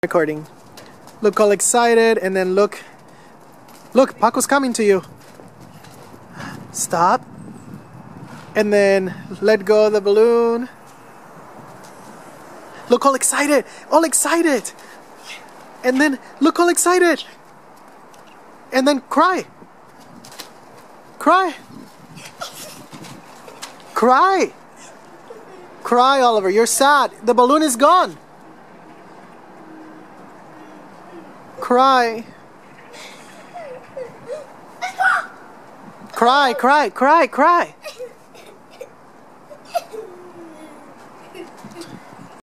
recording. Look all excited, and then look. Look, Paco's coming to you. Stop. And then let go of the balloon. Look all excited. All excited. And then look all excited. And then cry. Cry. Cry. Cry, Oliver. You're sad. The balloon is gone. Cry. Cry, cry, cry, cry.